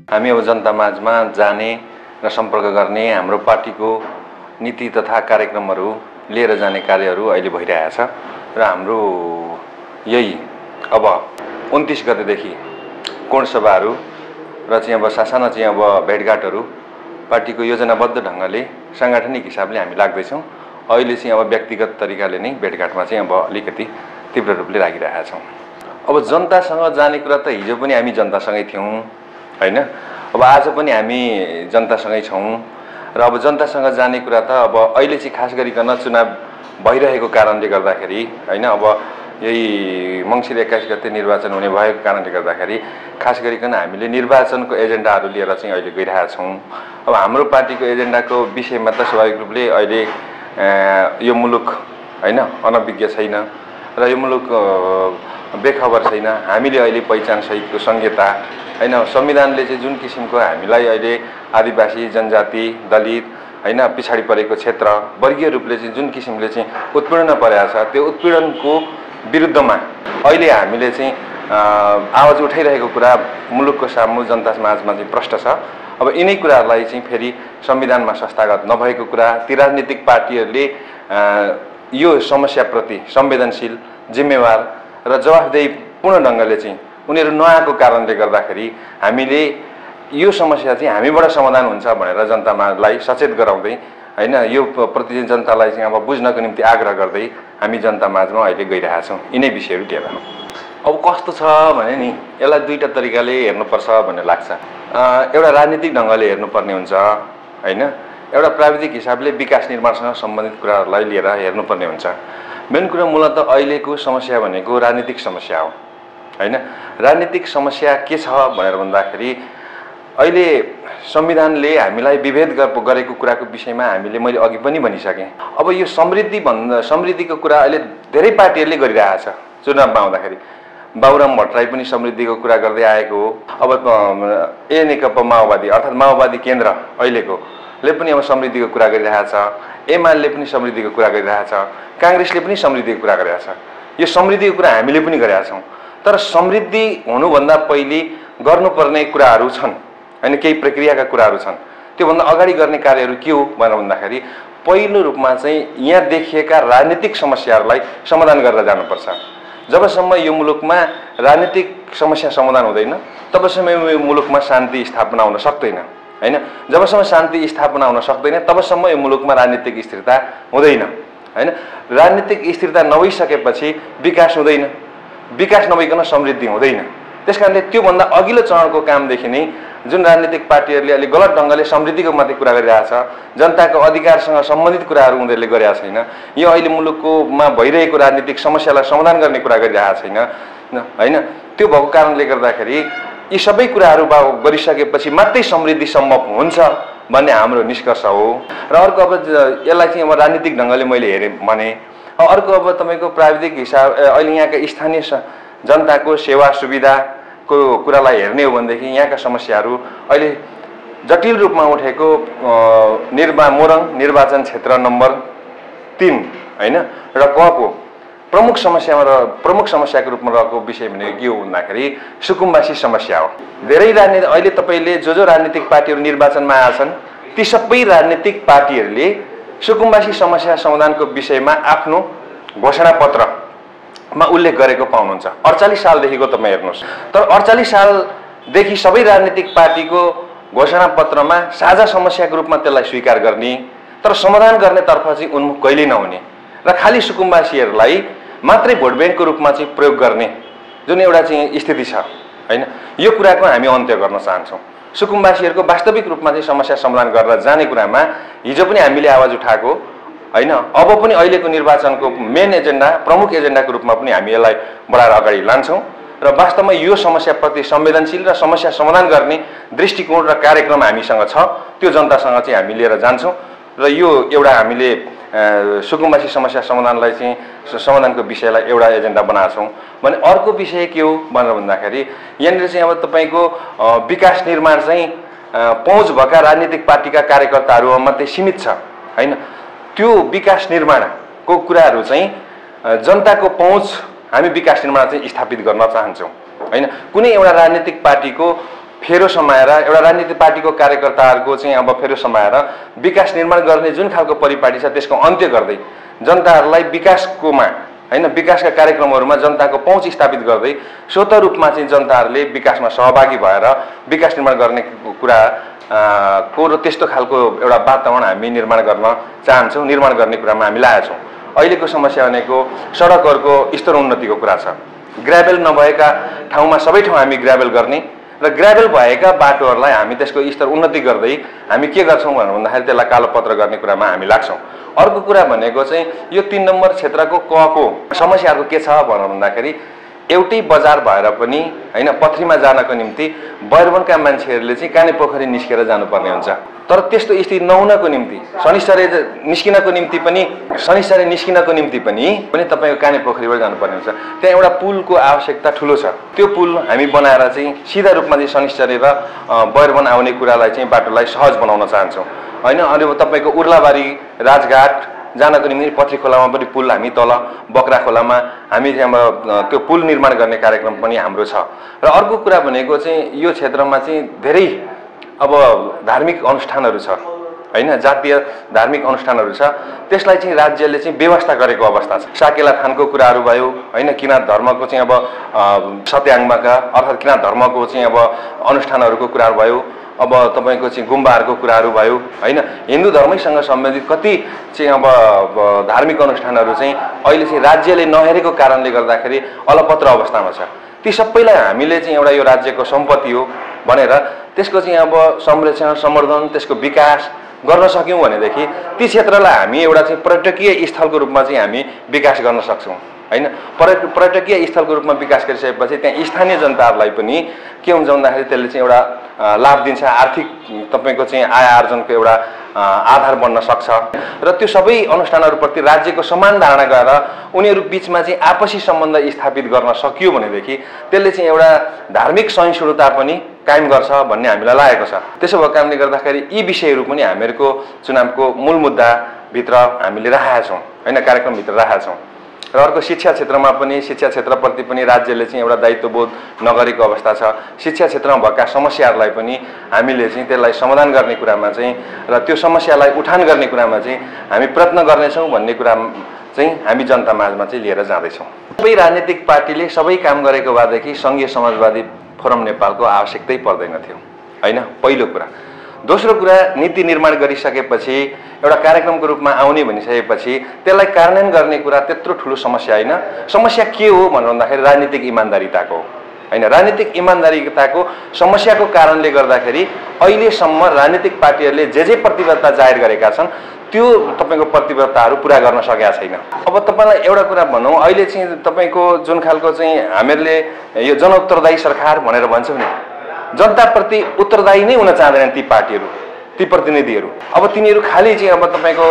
हामी अब जनता माझमा जाने र सम्पर्क गर्ने हाम्रो पार्टीको नीति तथा कार्यक्रमहरू लिएर जाने कार्यहरू अहिले भइरहेछ र हाम्रो यही अब 29 गतेदेखि कोण सभाहरू र चाहिँ अब सासाना चाहिँ अब भेटघाटहरू पार्टीको योजनाबद्ध ढङ्गले सांगठनिक हिसाबले हामी लाग्दैछौँ। अहिले चाहिँ अब व्यक्तिगत तरिकाले नै भेटघाटमा चाहिँ अब अलिकति तीव्र रूपले लागिरहेका छौँ। अब जनतासँग जाने कुरा त हिजो पनि हामी जनतासँगै थियौँ हैन, अब आज पनि हामी जनतासँगै छौँ र अब जनतासँग जाने कुरा त अब अहिले चाहिँ खास गरिकन चुनाव भइरहेको कारणले गर्दाखेरि हैन, अब यही मङ्सिर 21 गते निर्वाचन हुने भएको कारणले गर्दाखेरि खास गरिकन हामीले निर्वाचनको एजेन्डाहरू लिएर चाहिँ अहिले गइरहेका छौँ। अब हाम्रो पार्टीको एजेन्डाको विषयमा त स्वाभाविक रूपले अहिले यो मुलुक हैन अनभिज्ञ छैन र यो मुलुक बेखबर छैन। हामीले अहिले पहिचान सहितको संहिता हैन, संविधानले चाहिँ जुन किसिमको हामीलाई अहिले आदिवासी जनजाति दलित हैन पछाडि परेको क्षेत्र वर्गीय रूपले चाहिँ जुन किसिमले चाहिँ उत्पीडन परेको छ त्यो उत्पीडनको विरुद्धमा अहिले हामीले चाहिँ आवाज उठाइरहेको कुरा मुलुकको सामु जनता समाजमा चाहिँ प्रष्ट छ। अब यिनै कुराहरूलाई चाहिँ फेरि संविधानमा संस्थागत नभएको कुरा, ती राजनीतिक पार्टीहरूले यो समस्याप्रति संवेदनशील जिम्मेवार र जवाफदेहीपूर्ण ढङ्गले चाहिँ उनीहरू नआएको कारणले गर्दाखेरि हामीले यो समस्या चाहिँ हामीबाट समाधान हुन्छ भनेर जनतालाई सचेत गराउँदै हैन यो प्रति जनतालाई चाहिँ अब बुझ्नको निम्ति आग्रह गर्दै हामी जनता माझमा अहिले गइरहेका छौँ यिनै विषयहरू लिएर। अब कस्तो छ भने नि यसलाई दुईटा तरिकाले हेर्नुपर्छ भन्ने लाग्छ। एउटा राजनीतिक ढङ्गले हेर्नुपर्ने हुन्छ हैन, एउटा प्राविधिक हिसाबले विकास निर्माणसँग सम्बन्धित कुराहरूलाई लिएर हेर्नुपर्ने हुन्छ। मेन कुरा मूलत अहिलेको समस्या भनेको राजनीतिक समस्या हो हैन। राजनीतिक समस्या के छ भनेर भन्दाखेरि अहिले संविधानले हामीलाई विभेद गरेको कुराको विषयमा हामीले मैले अघि पनि भनिसकेँ। अब यो समृद्धिको कुरा अहिले धेरै पार्टीहरूले गरिरहेको छ। चुनावमा आउँदाखेरि बाबुराम भट्टराई पनि समृद्धिको कुरा गर्दै आएको हो। अब नेकपा माओवादी अर्थात् माओवादी केन्द्र अहिलेकोले पनि अब समृद्धिको कुरा गरिरहेको छ, एमाले पनि समृद्धिको कुरा गरिरहेको छ, काङ्ग्रेसले पनि समृद्धिको कुरा गरिरहेको छ। यो समृद्धिको कुरा हामीले पनि गरेका छौँ। तर समृद्धि हुनुभन्दा पहिले गर्नुपर्ने कुराहरू छन् हैन, केही प्रक्रियाका कुराहरू छन्। त्योभन्दा अगाडि गर्ने कार्यहरू के हो भनेर भन्दाखेरि पहिलो रूपमा चाहिँ यहाँ देखिएका राजनीतिक समस्याहरूलाई समाधान गरेर जानुपर्छ। जबसम्म यो मुलुकमा राजनीतिक समस्या समाधान हुँदैन तबसम्म यो मुलुकमा शान्ति स्थापना हुन सक्दैन हैन। जबसम्म शान्ति स्थापना हुन सक्दैन तबसम्म यो मुलुकमा राजनीतिक स्थिरता हुँदैन हैन। राजनीतिक स्थिरता नभइसकेपछि विकास हुँदैन, विकास नभइकन समृद्धि हुँदैन। त्यसकारणले त्योभन्दा अघिल्लो चरणको कामदेखि नै जुन राजनीतिक पार्टीहरूले अलि गलत ढङ्गले समृद्धिको मात्रै कुरा गरिरहेछ, जनताको अधिकारसँग सम्बन्धित कुराहरू उनीहरूले गरेका छैन, यो अहिले मुलुककोमा भइरहेको राजनीतिक समस्यालाई समाधान गर्ने कुरा गरिरहेको छैन हैन। त्यो भएको कारणले गर्दाखेरि यी सबै कुराहरू गरिसकेपछि मात्रै समृद्धि सम्भव हुन्छ भन्ने हाम्रो निष्कर्ष हो। र अर्को अब यसलाई चाहिँ अब राजनीतिक ढङ्गले मैले हेरेँ भने अर्को अब तपाईँको प्राविधिक हिसाब अहिले यहाँका स्थानीय जनताको सेवा सुविधाको कुरालाई हेर्ने हो भनेदेखि यहाँका समस्याहरू अहिले जटिल रूपमा उठेको मोरङ निर्वाचन क्षेत्र नम्बर 3 हैन र कको प्रमुख समस्याको रूपमा रहेको विषय भनेको के हो भन्दाखेरि सुकुम्बासी समस्या हो। धेरै राजनीति अहिले तपाईँले जो राजनीतिक पार्टीहरू निर्वाचनमा आएछन् ती सबै राजनीतिक पार्टीहरूले सुकुम्बासी समस्या समाधानको विषयमा आफ्नो घोषणापत्रमा उल्लेख गरेको पाउनुहुन्छ। 48 सालदेखिको तपाईँ हेर्नुहोस्। तर 48 सालदेखि सबै राजनीतिक पार्टीको घोषणापत्रमा साझा समस्याको रूपमा त्यसलाई स्वीकार गर्ने तर समाधान गर्नेतर्फ चाहिँ उन्मुख कहिल्यै नहुने र खालि सुकुम्बासीहरूलाई मात्रै भोट ब्याङ्कको रूपमा चाहिँ प्रयोग गर्ने जुन एउटा चाहिँ स्थिति छ हैन, यो कुराको हामी अन्त्य गर्न चाहन्छौँ। सुकुम्बासीहरूको वास्तविक रूपमा चाहिँ समस्या समाधान गरेर जाने कुरामा हिजो पनि हामीले आवाज उठाएको हैन, अब पनि अहिलेको निर्वाचनको मेन एजेन्डा प्रमुख एजेन्डाको रूपमा पनि हामी यसलाई बढाएर अगाडि लान्छौँ र वास्तवमा यो समस्याप्रति संवेदनशील र समस्या समाधान गर्ने दृष्टिकोण र कार्यक्रम हामीसँग छ। त्यो जनतासँग चाहिँ हामी लिएर जान्छौँ र यो एउटा हामीले सुकुम्बासी समस्या समाधानलाई चाहिँ समाधानको विषयलाई एउटा एजेन्डा बनाएको छौँ भने अर्को विषय के हो भनेर भन्दाखेरि यहाँनिर चाहिँ अब तपाईँको विकास निर्माण चाहिँ पहुँच भएका राजनीतिक पार्टीका कार्यकर्ताहरूमा मात्रै सीमित छ हैन। त्यो विकास निर्माणको कुराहरू चाहिँ जनताको पहुँच हामी विकास निर्माण चाहिँ स्थापित गर्न चाहन्छौँ हैन। कुनै एउटा राजनीतिक पार्टीको फेरो समाएर एउटा राजनीतिक पार्टीको कार्यकर्ताहरूको चाहिँ अब फेरो समाएर विकास निर्माण गर्ने जुन खालको परिपाटी छ त्यसको अन्त्य गर्दै जनताहरूलाई विकासकोमा हैन विकासका कार्यक्रमहरूमा जनताको पहुँच स्थापित गर्दै स्वतः रूपमा चाहिँ जनताहरूले विकासमा सहभागी भएर विकास निर्माण गर्ने कुरा को र त्यस्तो खालको एउटा वातावरण हामी निर्माण गर्न चाहन्छौँ। निर्माण गर्ने कुरामा हामी लागेका छौँ। अहिलेको समस्या भनेको सडकहरूको स्तर उन्नतिको कुरा छ। ग्राभेल नभएका ठाउँमा सबै ठाउँ हामी ग्राभेल गर्ने र ग्राभेल भएका बाटोहरूलाई हामी त्यसको स्तर उन्नति गर्दै हामी के गर्छौँ भनेर भन्दाखेरि त्यसलाई कालोपत्र गर्ने कुरामा हामी लाग्छौँ। अर्को कुरा भनेको चाहिँ यो 3 नम्बर क्षेत्रको कको समस्याहरू के छ भनेर भन्दाखेरि एउटै बजार भएर पनि हैन पथरीमा जानको निम्ति बैरवनका मान्छेहरूले चाहिँ कानेपोखरी निस्केर जानुपर्ने हुन्छ। तर त्यस्तो स्थिति नहुनको निम्ति शनिश्चर्य निस्किनको निम्ति पनि तपाईको कानेपोखरीबाट जानुपर्ने हुन्छ। त्यहाँ एउटा पुलको आवश्यकता ठुलो छ। त्यो पुल हामी बनाएर चाहिँ सिधा रूपमा चाहिँ शनिश्चर्य र बैरवन आउने कुरालाई चाहिँ बाटोलाई सहज बनाउन चाहन्छौँ हैन। अनि तपाईको उर्लाबारी राजघाट जानको निम्ति पथरी खोलामा पनि पुल हामी तल बक्रा खोलामा हामी त्यहाँ त्यो पुल निर्माण गर्ने कार्यक्रम पनि हाम्रो छ। र अर्को कुरा भनेको चाहिँ यो क्षेत्रमा चाहिँ धेरै अब धार्मिक अनुष्ठानहरू छ हैन जातीय धार्मिक अनुष्ठानहरू छ। त्यसलाई चाहिँ राज्यले चाहिँ व्यवस्था गरेको अवस्था छ। साकेला थानको कुराहरू भयो हैन किराँत धर्मको चाहिँ अब सत्याङ्गमाका अर्थात् किराँत धर्मको चाहिँ अब अनुष्ठानहरूको कुराहरू भयो। अब तपाईको चाहिँ गुम्बाहरूको कुराहरू भयो हैन हिन्दू धर्मैसँग सम्बन्धित कति चाहिँ अब धार्मिक अनुष्ठानहरू चाहिँ अहिले चाहिँ राज्यले नहेरेको कारणले गर्दाखेरि अलपत्र अवस्थामा छ। ती सबैलाई हामीले चाहिँ एउटा यो राज्यको सम्पत्ति हो भनेर त्यसको चाहिँ अब संरक्षण सम्वर्धन त्यसको विकास गर्न सक्यौं भनेदेखि ती क्षेत्रलाई हामी एउटा चाहिँ पर्यटकीय स्थलको रूपमा चाहिँ हामी विकास गर्न सक्छौं हैन। पर्यटकीय स्थलको रूपमा विकास गरिसकेपछि त्यहाँ स्थानीय जनताहरूलाई पनि के हुन्छ भन्दाखेरि त्यसले चाहिँ एउटा लाभ दिन्छ। आर्थिक तपाईको चाहिँ आय आर्जनको एउटा आधार बन्न सक्छ र त्यो सबै अनुष्ठानहरूप्रति राज्यको समान धारणा गरेर उनीहरू बीचमा चाहिँ आपसी सम्बन्ध स्थापित गर्न सकियो भनेदेखि त्यसले चाहिँ एउटा धार्मिक सहिष्णुता पनि कायम गर्छ भन्ने हामीलाई लागेको छ। त्यसो भएको कारणले गर्दाखेरि यी विषयहरू पनि हामीहरूको चुनावको मूल मुद्दा भित्र हामीले राखेका छौँ हैन कार्यक्रम भित्र राखेका छौँ। र अर्को शिक्षा क्षेत्रमा पनि शिक्षा क्षेत्रप्रति पनि राज्यले चाहिँ एउटा दायित्वबोध नगरेको अवस्था छ। शिक्षा क्षेत्रमा भएका समस्याहरूलाई पनि हामीले चाहिँ त्यसलाई समाधान गर्ने कुरामा चाहिँ र त्यो समस्यालाई उठान गर्ने कुरामा चाहिँ हामी प्रयत्न गर्नेछौँ भन्ने कुरा चाहिँ हामी जनता माझमा चाहिँ लिएर जाँदैछौँ। सबै राजनीतिक पार्टीले सबै काम गरेको भएदेखि सङ्घीय समाजवादी फोरम नेपालको आवश्यकतै पर्दैन थियो हैन पहिलो कुरा। दोस्रो कुरा नीति निर्माण गरिसकेपछि एउटा कार्यक्रमको रूपमा आउने भनिसकेपछि त्यसलाई कार्यान्वयन गर्ने कुरा त्यत्रो ठुलो समस्या हैन। समस्या के हो भनेर भन्दाखेरि राजनीतिक इमानदारीताको हैन। राजनीतिक इमानदारीताको समस्याको कारणले गर्दाखेरि अहिलेसम्म राजनीतिक पार्टीहरूले जे प्रतिबद्धता जाहेर गरेका छन् त्यो तपाईको प्रतिबद्धताहरू पूरा गर्न सकेका छैन। अब तपाईलाई एउटा कुरा भनौँ अहिले चाहिँ तपाईको जुन खालको चाहिँ हामीले यो जनउत्तरदायी सरकार भनेर भन्छौँ नि जनताप्रति उत्तरदायी नै हुन चाहँदैनन् ती पार्टीहरू ती प्रतिनिधिहरू। अब तिनीहरू खालि चाहिँ अब तपाईको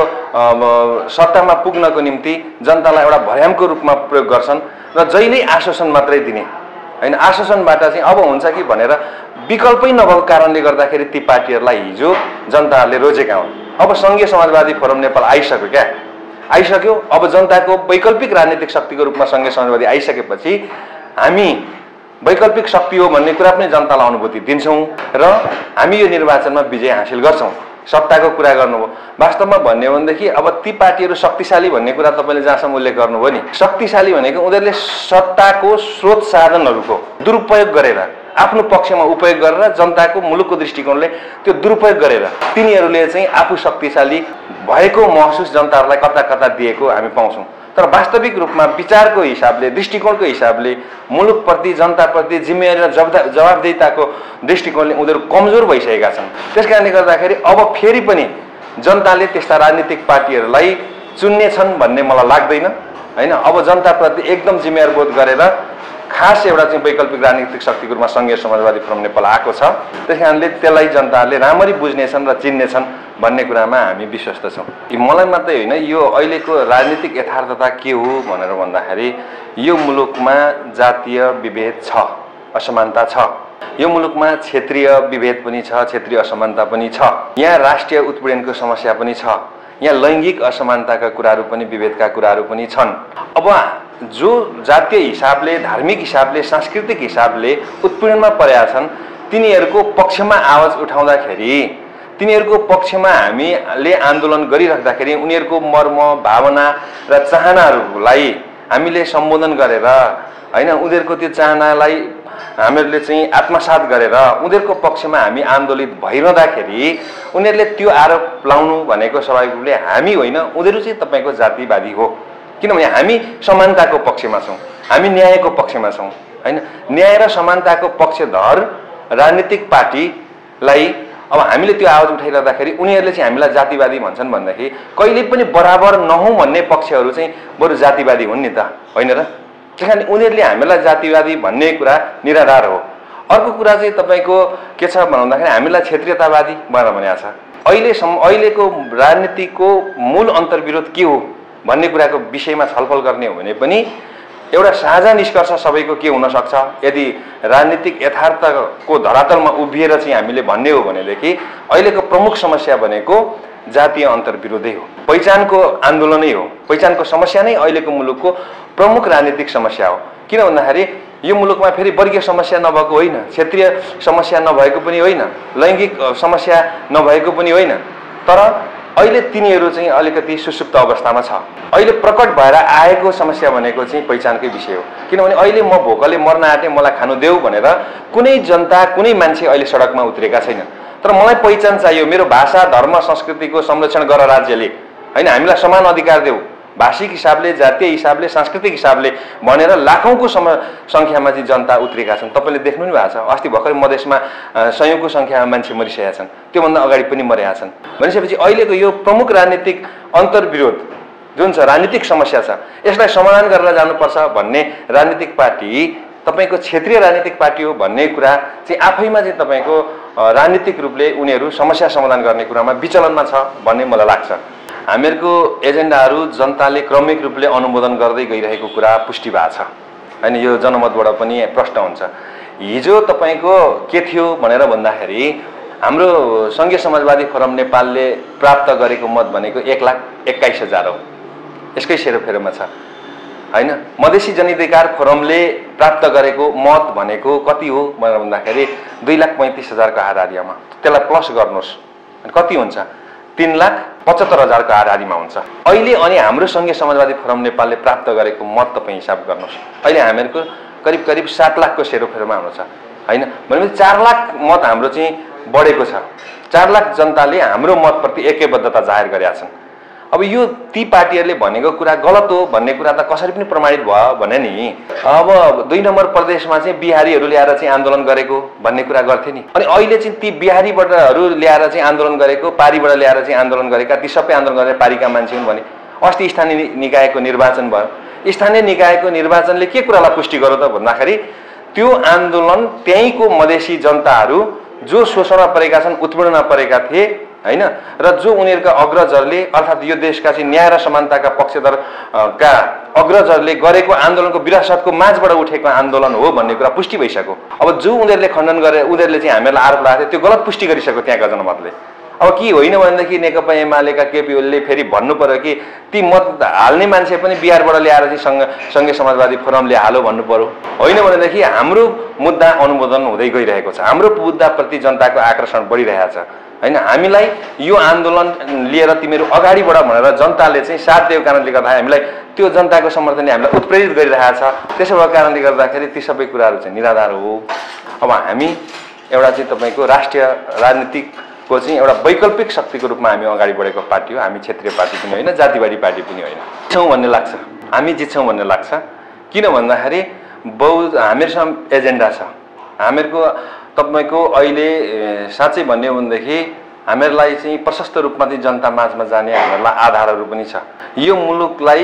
सत्तामा पुग्नको निम्ति जनतालाई एउटा भयामको रूपमा प्रयोग गर्छन् र जहिल्यै आश्वासन मात्रै दिने हैन। आश्वासनबाट चाहिँ अब हुन्छ कि भनेर विकल्पै नभएको कारणले गर्दाखेरि ती पार्टीहरूलाई हिजो जनताहरूले रोजेका हुन्। अब सङ्घीय समाजवादी फोरम नेपाल आइसक्यो क्या आइसक्यो। अब जनताको वैकल्पिक राजनीतिक शक्तिको रूपमा सङ्घीय समाजवादी आइसकेपछि हामी वैकल्पिक शक्ति हो भन्ने कुरा पनि जनतालाई अनुभूति दिन्छौँ र हामी यो निर्वाचनमा विजय हासिल गर्छौँ। सत्ताको कुरा गर्नुभयो वास्तवमा भन्ने हो भनेदेखि अब ती पार्टीहरू शक्तिशाली भन्ने कुरा तपाईँले जहाँसम्म उल्लेख गर्नुभयो नि शक्तिशाली भनेको उनीहरूले सत्ताको स्रोत साधनहरूको दुरुपयोग गरेर आफ्नो पक्षमा उपयोग गरेर जनताको मुलुकको दृष्टिकोणले त्यो दुरुपयोग गरेर तिनीहरूले चाहिँ आफू शक्तिशाली भएको महसुस जनताहरूलाई कता कता दिएको हामी पाउँछौँ। तर वास्तविक रूपमा विचारको हिसाबले दृष्टिकोणको हिसाबले मुलुकप्रति जनताप्रति जिम्मेवारी र जवाबदेहिताको दृष्टिकोणले उनीहरू कमजोर भइसकेका छन्। त्यसकारणले गर्दाखेरि अब फेरि पनि जनताले त्यस्ता राजनीतिक पार्टीहरूलाई चुन्ने छन् भन्ने मलाई लाग्दैन हैन। अब जनताप्रति एकदम जिम्मेवार बोध गरेर खास एउटा चाहिँ वैकल्पिक राजनीतिक शक्तिको रूपमा सङ्घीय समाजवादी फोरम नेपाल आएको छ। त्यसकारणले त्यसलाई जनताले राम्ररी बुझ्नेछन् र चिन्नेछन् भन्ने कुरामा हामी विश्वस्त छौँ। मलाई मात्रै होइन यो अहिलेको राजनीतिक यथार्थता के हो भनेर भन्दाखेरि यो मुलुकमा जातीय विभेद छ असमानता छ। यो मुलुकमा क्षेत्रीय विभेद पनि छ क्षेत्रीय असमानता पनि छ। यहाँ राष्ट्रिय उत्पीडनको समस्या पनि छ। यहाँ लैङ्गिक असमानताका कुराहरू पनि विभेदका कुराहरू पनि छन्। अब जो जातीय हिसाबले धार्मिक हिसाबले सांस्कृतिक हिसाबले उत्पीडनमा परेका छन् तिनीहरूको पक्षमा आवाज उठाउँदाखेरि, तिनीहरूको पक्षमा हामीले आन्दोलन गरिराख्दाखेरि उनीहरूको मर्म, भावना र चाहनाहरूलाई हामीले सम्बोधन गरेर हैन, उनीहरूको त्यो चाहनालाई हामीहरूले चाहिँ आत्मसात गरेर उनीहरूको पक्षमा हामी आन्दोलित भइरहँदाखेरि उनीहरूले त्यो आरोप लाउनु भनेको स्वाभाविक रूपले हामी होइन, उनीहरू चाहिँ तपाईँको जातिवादी हो। किनभने हामी समानताको पक्षमा छौँ, हामी न्यायको पक्षमा छौँ हैन। न्याय र समानताको पक्षधर राजनीतिक पार्टीलाई अब हामीले त्यो आवाज उठाइरहँदाखेरि उनीहरूले चाहिँ हामीलाई जातिवादी भन्छन् भन्दाखेरि कहिले पनि बराबर नहौँ भन्ने पक्षहरू चाहिँ बरु जातिवादी हुन् नि त, होइन र? त्यस कारण उनीहरूले हामीलाई जातिवादी भन्ने कुरा निराधार हो। अर्को कुरा चाहिँ तपाईँको के छ भन्दाखेरि हामीलाई क्षेत्रीयतावादी भनेर भनेको छ। अहिलेको राजनीतिको मूल अन्तर्विरोध के हो भन्ने कुराको विषयमा छलफल गर्ने हो भने पनि एउटा साझा निष्कर्ष सबैको के हुन सक्छ, यदि राजनीतिक यथार्थको धरातलमा उभिएर चाहिँ हामीले भन्ने हो भनेदेखि अहिलेको प्रमुख समस्या भनेको जातीय अन्तर्विरोधै हो, पहिचानको आन्दोलनै हो। पहिचानको समस्या नै अहिलेको मुलुकको प्रमुख राजनीतिक समस्या हो। किन भन्दाखेरि यो मुलुकमा फेरि वर्गीय समस्या नभएको होइन, क्षेत्रीय समस्या नभएको पनि होइन, लैङ्गिक समस्या नभएको पनि होइन, तर अहिले तिनीहरू चाहिँ अलिकति सुसुप्त अवस्थामा छ। अहिले प्रकट भएर आएको समस्या भनेको चाहिँ पहिचानकै विषय हो। किनभने अहिले म भोकले मर्न आँटे, मलाई खानु देऊ भनेर कुनै जनता, कुनै मान्छे अहिले सडकमा उत्रेका छैन। तर मलाई पहिचान चाहियो, मेरो भाषा, धर्म, संस्कृतिको संरक्षण गर राज्यले, होइन, हामीलाई समान अधिकार देऊ, भाषिक हिसाबले, जातीय हिसाबले, सांस्कृतिक हिसाबले भनेर लाखौँको सङ्ख्यामा चाहिँ जनता उत्रेका छन्। तपाईँले देख्नु नि भएको छ, अस्ति भर्खरै मधेसमा सयौँको सङ्ख्यामा मान्छे मरिसकेका छन्, त्योभन्दा अगाडि पनि मरेका छन्। भनेपछि अहिलेको यो प्रमुख राजनीतिक अन्तर्विरोध जुन छ, राजनीतिक समस्या छ, यसलाई समाधान गरेर जानुपर्छ भन्ने राजनीतिक पार्टी तपाईँको क्षेत्रीय राजनीतिक पार्टी हो भन्ने कुरा चाहिँ आफैमा चाहिँ तपाईँको राजनीतिक रूपले उनीहरू समस्या समाधान गर्ने कुरामा विचलनमा छ भन्ने मलाई लाग्छ। हामीहरूको एजेन्डाहरू जनताले क्रमिक रूपले अनुमोदन गर्दै गइरहेको कुरा पुष्टि भएको छ हैन। यो जनमतबाट पनि प्रश्न हुन्छ। हिजो तपाईँको के थियो भनेर भन्दाखेरि हाम्रो सङ्घीय समाजवादी फोरम नेपालले प्राप्त गरेको मत भनेको 1,21,000 हो, यसकै सेरोफेरोमा छ हैन। मधेसी जनअधिकार फोरमले प्राप्त गरेको मत भनेको कति हो भनेर भन्दाखेरि 2,35,000 को हाराहारीमा, त्यसलाई प्लस गर्नुहोस् कति हुन्छ, 3,75,000 को हाराहारीमा हुन्छ अहिले। अनि हाम्रो सङ्घीय समाजवादी फोरम नेपालले प्राप्त गरेको मत तपाईँ हिसाब गर्नुहोस्, अहिले हामीहरूको करिब 7 लाखको सेरोफेरोमा हुनुहुन्छ हैन। भनेपछि 4 लाख मत हाम्रो चाहिँ बढेको छ। 4 लाख जनताले हाम्रो मतप्रति एकैबद्धता जाहेर गरेका छन्। अब यो ती पार्टीहरूले भनेको कुरा गलत हो भन्ने कुरा त कसरी पनि प्रमाणित भयो भने नि। अब 2 नम्बर प्रदेशमा चाहिँ बिहारीहरू ल्याएर चाहिँ आन्दोलन गरेको भन्ने कुरा गर्थे नि। अनि अहिले चाहिँ ती बिहारीबाटहरू ल्याएर चाहिँ आन्दोलन गरेको, पारीबाट ल्याएर चाहिँ आन्दोलन गरेका, ती सबै आन्दोलन गरेर पारीका मान्छे हुन् भने अस्ति स्थानीय निकायको निर्वाचन भयो। स्थानीय निकायको निर्वाचनले के कुरालाई पुष्टि गर्यो त भन्दाखेरि त्यो आन्दोलन त्यहीँको मधेसी जनताहरू जो शोषणमा परेका छन्, उत्पीडनमा परेका थिए हैन, र जो उनीहरूका अग्रजहरूले अर्थात् यो देशका चाहिँ न्याय र समानताका पक्षधर का अग्रजहरूले गरेको आन्दोलनको विरासतको माझबाट उठेको आन्दोलन हो भन्ने कुरा पुष्टि भइसक्यो। अब जो उनीहरूले खण्डन गरे, उनीहरूले चाहिँ हामीलाई आरोप लगाएको थियो, त्यो गलत पुष्टि गरिसक्यो त्यहाँका जनमतले। अब के होइन भनेदेखि नेकपा एमालेका केपी ओलीले फेरि भन्नु पर्यो कि ती मत हाल्ने मान्छे पनि बिहारबाट ल्याएर चाहिँ सङ्घीय समाजवादी फोरमले हालो भन्नु पर्यो। होइन भनेदेखि हाम्रो मुद्दा अनुमोदन हुँदै गइरहेको छ, हाम्रो मुद्दाप्रति जनताको आकर्षण बढिरहेको छ हैन। हामीलाई यो आन्दोलन लिएर तिमीहरू अगाडि बढ भनेर जनताले चाहिँ साथ दिएको कारणले गर्दा हामीलाई त्यो जनताको समर्थनले हामीलाई उत्प्रेरित गरिरहेको छ। त्यसो भएको कारणले गर्दाखेरि ती सबै कुराहरू चाहिँ निराधार हो। अब हामी एउटा चाहिँ तपाईँको राष्ट्रिय राजनीतिको चाहिँ एउटा वैकल्पिक शक्तिको रूपमा हामी अगाडि बढेको पार्टी हो। हामी क्षेत्रीय पार्टी पनि होइन, जातिवादी पार्टी पनि होइन। जित्छौँ भन्ने लाग्छ, हामी जित्छौँ भन्ने लाग्छ। किन भन्दाखेरि हामीहरूसँग एजेन्डा छ। हामीहरूको तपाईँको अहिले साँच्चै भन्ने हो भनेदेखि हामीहरूलाई चाहिँ प्रशस्त रूपमा चाहिँ जनता माझमा जाने हामीहरूलाई आधारहरू पनि छ। यो मुलुकलाई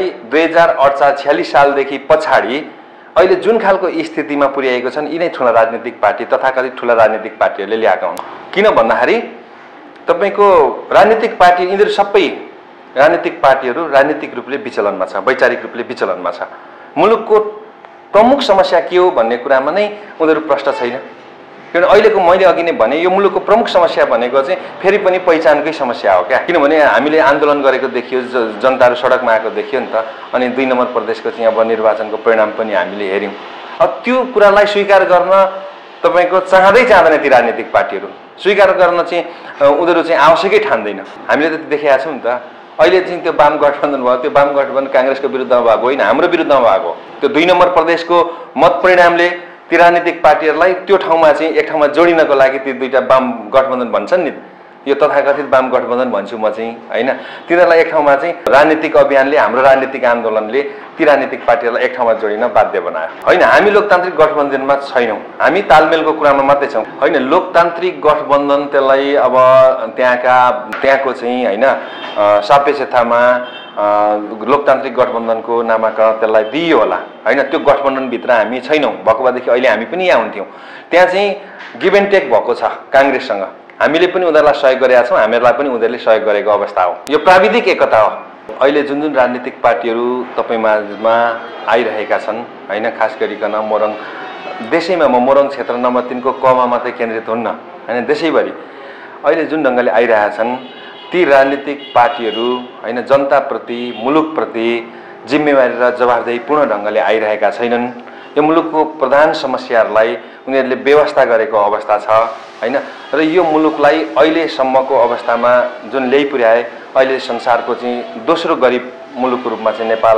2046 सालदेखि पछाडि अहिले जुन खालको स्थितिमा पुर्याएको छन् यिनै ठुला राजनीतिक पार्टी तथाकथित ठुला राजनीतिक पार्टीहरूले ल्याएका हुन्। किन भन्दाखेरि तपाईँको राजनीतिक पार्टी, यिनीहरू सबै राजनीतिक पार्टीहरू राजनीतिक रूपले विचलनमा छ, वैचारिक रूपले विचलनमा छ। मुलुकको प्रमुख समस्या के हो भन्ने कुरामा नै उनीहरू प्रश्न छैन। किनभने अहिलेको मैले अघि नै भने यो मुलुकको प्रमुख समस्या भनेको चाहिँ फेरि पनि पहिचानकै समस्या हो क्या। किनभने हामीले आन्दोलन गरेको देखियो, जनताहरू सडकमा आएको देखियो नि त। अनि 2 नम्बर प्रदेशको चाहिँ अब निर्वाचनको परिणाम पनि हामीले हेऱ्यौँ। अब त्यो कुरालाई स्वीकार गर्न तपाईको चाहँदै चाहँदैन ती राजनीतिक पार्टीहरू स्वीकार गर्न चाहिँ उनीहरू चाहिँ आवश्यकै ठान्दैन। हामीले त देखेका छौँ नि त। अहिले चाहिँ त्यो वाम गठबन्धन भयो, त्यो वाम गठबन्धन काङ्ग्रेसको विरुद्धमा भएको होइन, हाम्रो विरुद्धमा भएको। त्यो 2 नम्बर प्रदेशको मत परिणामले ती राजनीतिक पार्टीहरूलाई त्यो ठाउँमा चाहिँ एक ठाउँमा जोडिनको लागि ती दुईटा वाम गठबन्धन भन्छन् नि, यो तथाकथित वाम गठबन्धन भन्छु म चाहिँ होइन। तिनीहरूलाई एक ठाउँमा चाहिँ राजनीतिक अभियानले, हाम्रो राजनीतिक आन्दोलनले ती राजनीतिक पार्टीहरूलाई एक ठाउँमा जोडिन बाध्य बनायो होइन। हामी लोकतान्त्रिक गठबन्धनमा छैनौँ, हामी तालमेलको कुरामा मात्रै छौँ होइन। लोकतान्त्रिक गठबन्धन त्यसलाई अब त्यहाँको चाहिँ होइन सापेक्षतामा लोकतान्त्रिक गठबन्धनको नामाकरण त्यसलाई दिइयो होला होइन। त्यो गठबन्धनभित्र हामी छैनौँ, भएको भएदेखि अहिले हामी पनि यहाँ हुन्थ्यौँ। त्यहाँ चाहिँ गिभ एन्ड टेक भएको छ काङ्ग्रेससँग, हामीले पनि उनीहरूलाई सहयोग गरेका छौँ, हामीहरूलाई पनि उनीहरूले सहयोग गरेको अवस्था हो। यो प्राविधिक एकता हो। अहिले जुन जुन राजनीतिक पार्टीहरू तपाईँमाझमा आइरहेका छन् होइन, खास गरिकन मोरङ देशैमा, म मोरङ क्षेत्र नम्बर 3 को कमा मात्रै केन्द्रित हुन्न होइन, देशैभरि अहिले जुन ढङ्गले आइरहेछन् ती राजनीतिक पार्टीहरू होइन जनताप्रति, मुलुकप्रति जिम्मेवारी र जवाफदेहीपूर्ण ढङ्गले आइरहेका छैनन्। यो मुलुकको प्रधान समस्याहरूलाई उनीहरूले व्यवस्था गरेको अवस्था छ होइन। र यो मुलुकलाई अहिलेसम्मको अवस्थामा जुन ल्याइ पुर्याए, अहिले संसारको चाहिँ दोस्रो गरिब मुलुकको रूपमा चाहिँ नेपाल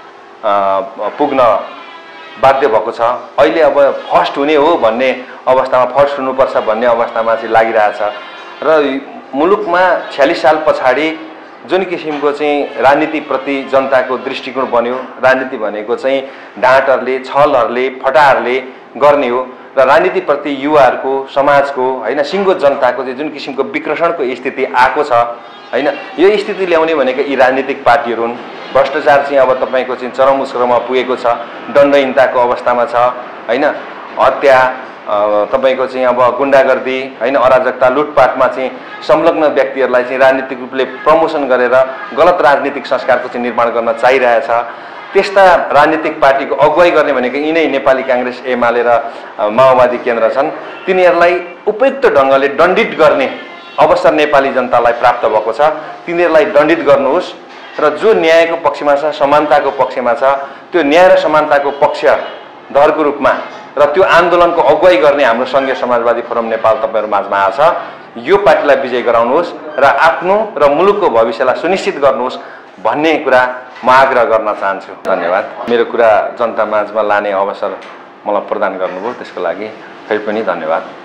पुग्न बाध्य भएको छ। अहिले अब फर्स्ट हुने हो भन्ने अवस्थामा, फर्स्ट हुनुपर्छ भन्ने अवस्थामा चाहिँ लागिरहेछ। र मुलुकमा 46 साल पछाडि जुन किसिमको चाहिँ राजनीतिप्रति जनताको दृष्टिकोण बन्यो, राजनीति भनेको चाहिँ डाँटहरूले, छलहरूले, फटाहरूले गर्ने हो र राजनीतिप्रति युवाहरूको, समाजको होइन सिङ्गो जनताको चाहिँ जुन किसिमको विकर्षणको स्थिति आएको छ होइन, यो स्थिति ल्याउने भनेको यी राजनीतिक पार्टीहरू हुन्। भ्रष्टाचार चाहिँ अब तपाईँको चाहिँ चरम उत्कर्षमा पुगेको छ, दण्डहीनताको अवस्थामा छ होइन। हत्या तपाईँको चाहिँ अब गुन्डागर्दी होइन, अराजकता, लुटपाटमा चाहिँ संलग्न व्यक्तिहरूलाई चाहिँ राजनीतिक रूपले प्रमोसन गरेर गलत राजनीतिक संस्कारको चाहिँ निर्माण गर्न चाहिरहेछ। त्यस्ता राजनीतिक पार्टीको अगुवाई गर्ने भनेको यिनै नेपाली काङ्ग्रेस, एमाले र माओवादी केन्द्र छन्। तिनीहरूलाई उपयुक्त ढङ्गले दण्डित गर्ने अवसर नेपाली जनतालाई प्राप्त भएको छ। तिनीहरूलाई दण्डित गर्नुहोस् र जो न्यायको पक्षमा छ, समानताको पक्षमा छ, त्यो न्याय र समानताको पक्षधरको रूपमा र त्यो आन्दोलनको अगुवाई गर्ने हाम्रो सङ्घीय समाजवादी फोरम नेपाल तपाईँहरू माझमा आछ। यो पार्टीलाई विजय गराउनुहोस् र आफ्नो र मुलुकको भविष्यलाई सुनिश्चित गर्नुहोस् भन्ने कुरा म आग्रह गर्न चाहन्छु। धन्यवाद। मेरो कुरा जनता माझमा लाने अवसर मलाई प्रदान गर्नुभयो, त्यसको लागि फेरि पनि धन्यवाद।